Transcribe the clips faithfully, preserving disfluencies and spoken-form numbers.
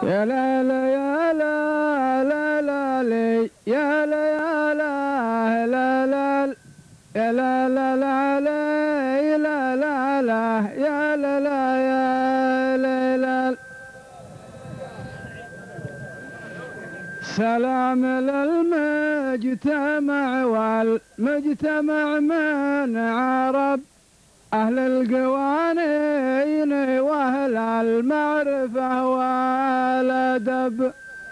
يا لا لا يا لا لا لا لي يا لا يا لا لا لا يا لا لا لا لا لا لا لا يا لا لا يا لا لا. سلام للمجتمع والمجتمع من عرب أهل القوانين وأهل المعرفة والأدب.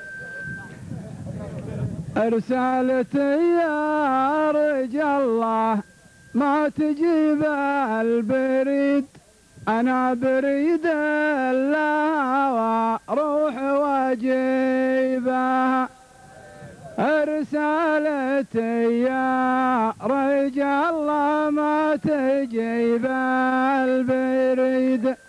رسالتي يا رجال الله ما تجيب البريد، أنا بريد الله وروح واجيبها. رسالتي يا رجال الله ما تجيب البريد،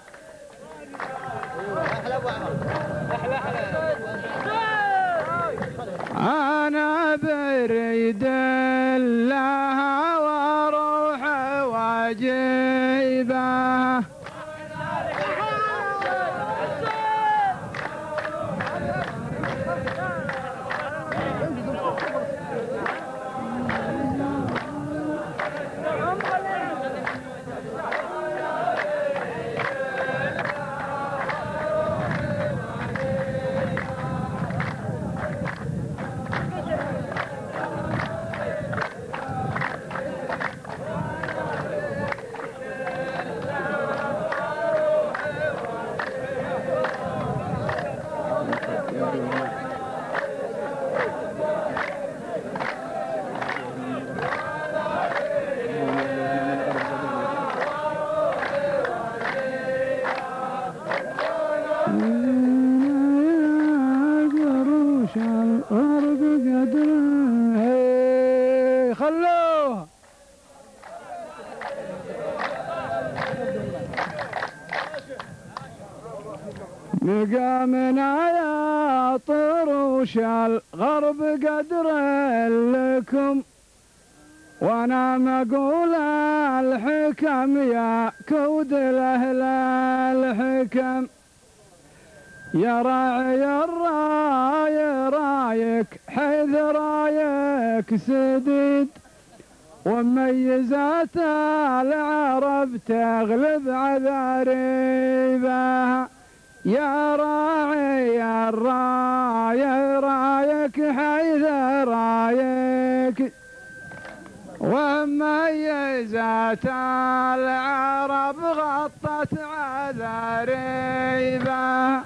أنا بريد الله وروح واجيبها. خلوه مقامنا يا طروش الغرب قدر لكم، وانا مقول الحكم يا كود الاهل الحكم. يا راعي الراي رايك حيث رايك سديد، وميزات العرب تغلب عذاريبها. يا راعي الراي رايك حيث رايك، وميزات العرب غطت عذاريبها.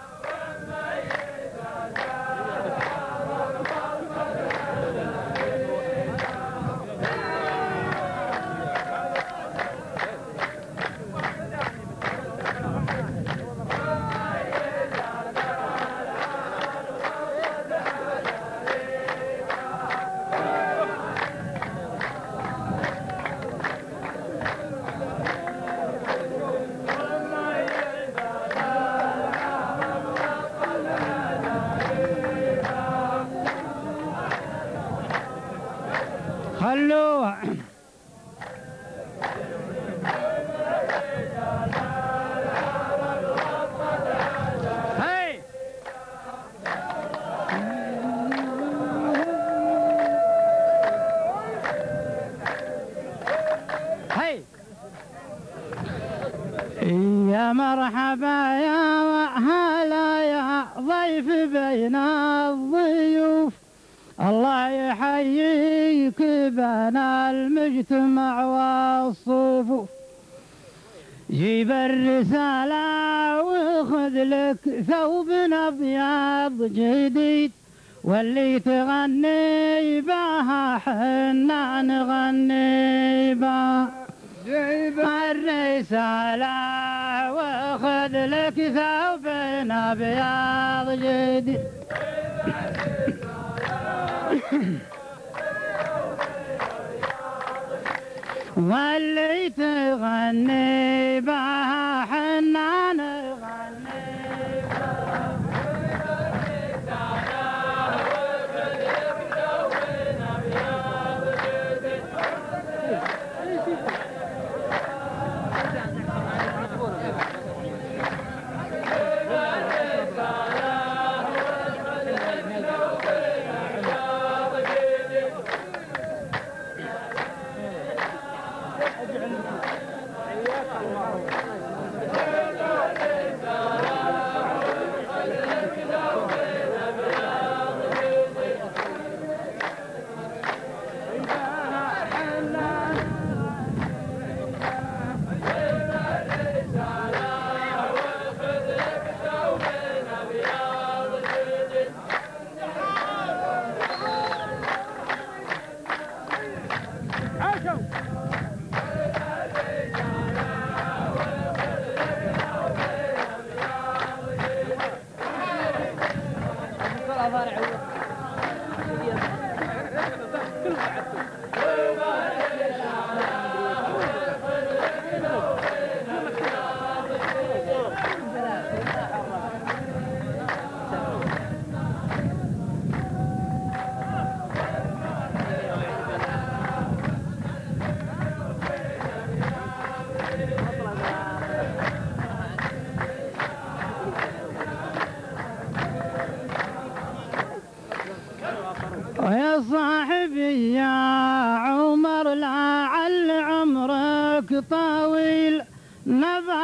خلوه هاي هاي يا مرحبا يا هلا يا ضيف بين الضيوف، الله يحييك بنا المجتمع والصفوف. جيب الرسالة وخذ لك ثوب أبيض جديد، واللي تغني بها حنا نغني بها. جيب الرسالة وخذ لك ثوب أبيض جديد، واللي تغني بها حنا نغني بها.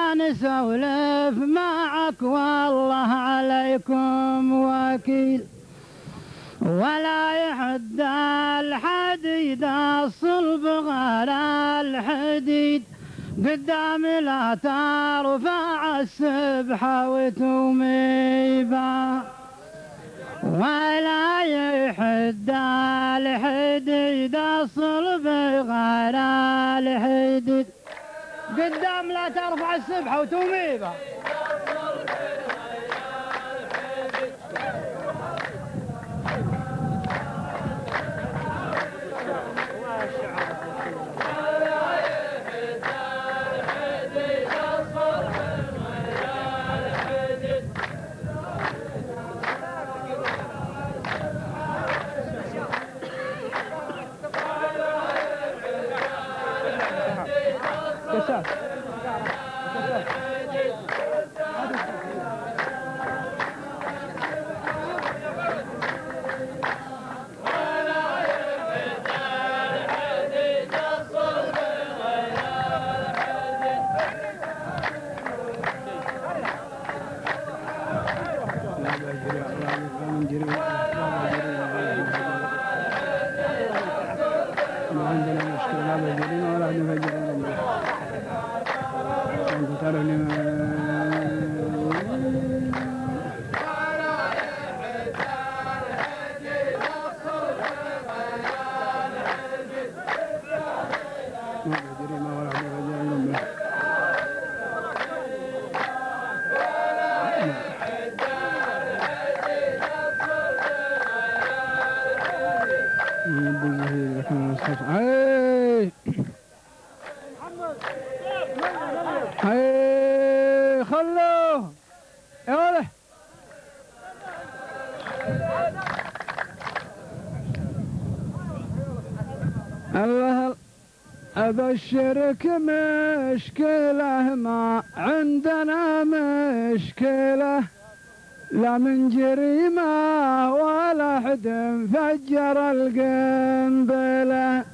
نسولف معك والله عليكم وكيل، ولا يحد الحديد الصلب غير الحديد، قدام لا ترفع السبحة وتوميبا، ولا يحد الحديد الصلب غير الحديد، قدام لا ترفع السبحة وتوميبا. ما عندنا مشكلة لا بجرين ولا نفجرين أنت تعرفني ما بجرين ولا نفجرين هاي هاي خلوه يا ولد. الله أبشرك مشكلة ما عندنا مشكلة، لا من جريمة ولا حد فجر القنبلة،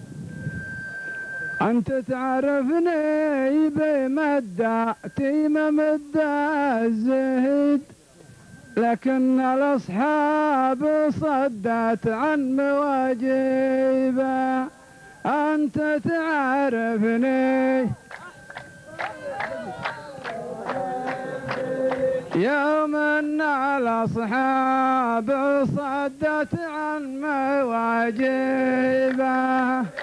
أنت تعرفني بمدة تيمة مدة الزهد، لكن الأصحاب صدت عن مواجبه، أنت تعرفني يوم أن الأصحاب صدت عن مواجبه.